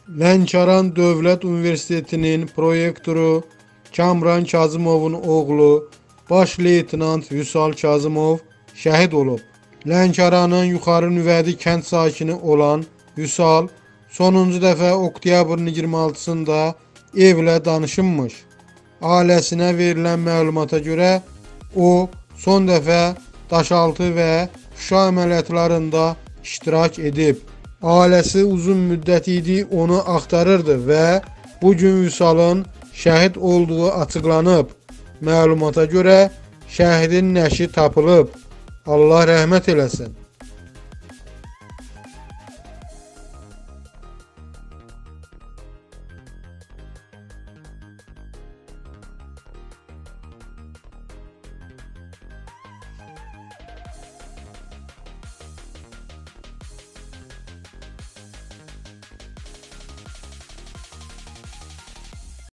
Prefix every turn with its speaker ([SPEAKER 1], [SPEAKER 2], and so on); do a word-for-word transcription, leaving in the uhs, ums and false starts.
[SPEAKER 1] Lənkəran Dövlət Universitetinin prorektoru Kamran Kazımovun oğlu baş leytenant Vüsal Kazımov şəhid olub. Lənkəranın Yuxarı Nüvədi kənd sakini olan Vüsal sonuncu dəfə oktyabrın iyirmi altısında evlə danışınmış. Ailəsinə verilən məlumata görə o son dəfə Daşaltı və Şuşa əməliyyatlarında iştirak edib. Ailəsi uzun müddət idi onu axtarırdı və bugün Vüsalın şəhid olduğu açıqlanıb. Məlumata görə şəhidin nəşi tapılıb. Allah rəhmət eləsin.